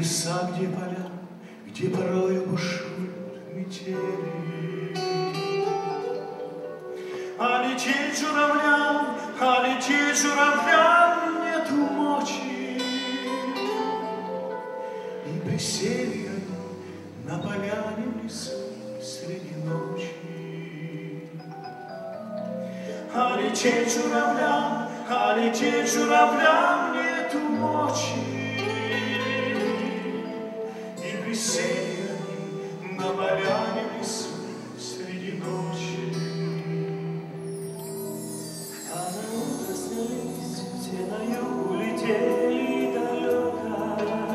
леса, где поля, где порою бушуют метели. А лететь журавлям нету мочи. И присели они на поляне в лесу среди ночи. А лететь журавлям нету мочи. И присели они на поляне в лесу среди ночи. А на утро снялись, все на юг улетели далеко.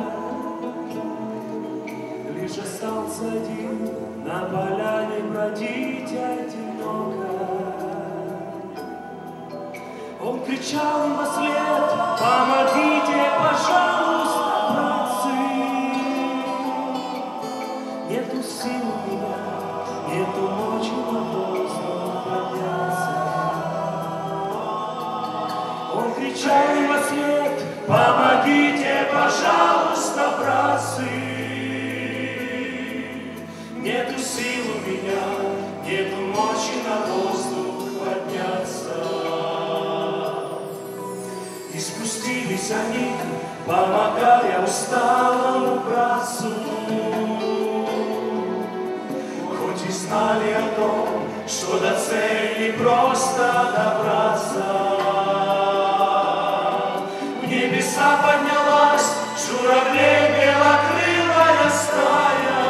Лишь остался один на поляне бродить одиноко. Он кричал им вслед: помогите, пожалуйста, братцы. Нету сил у меня, нету мочи на воздух подняться. Он кричал им вслед: помогите, пожалуйста, братцы. Нету сил у меня, нету мочи на воздух подняться. И спустились они, помогая усталому братцу. Хоть и знали о том, что до цели просто добраться. В небеса поднялась журавлей белокрылая стая.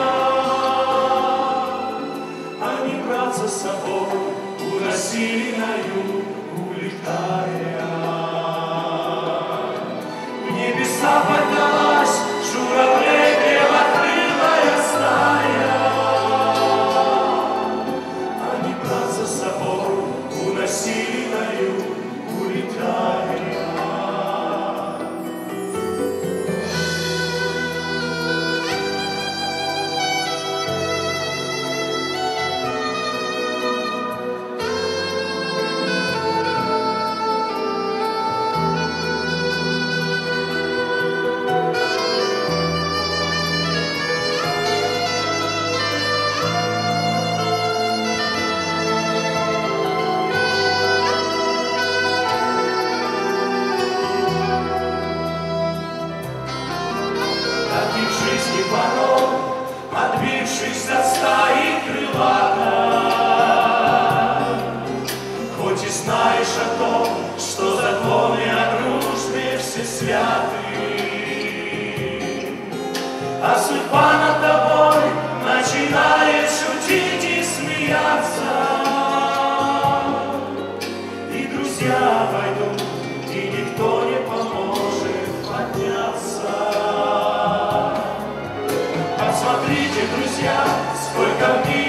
Они братца с собой уносили на юг, улетая. В небеса поднялась журавлей белокрылая стая. Они братца с собой уносили на юг, улетая. Отбившись от стаи крылатой, хоть и знаешь о том, что законы о дружбе все святы, а судьба над тобой начинает шутить и смеяться, и друзья пойдут, и никто не поможет подняться. Смотрите, друзья, сколько в мире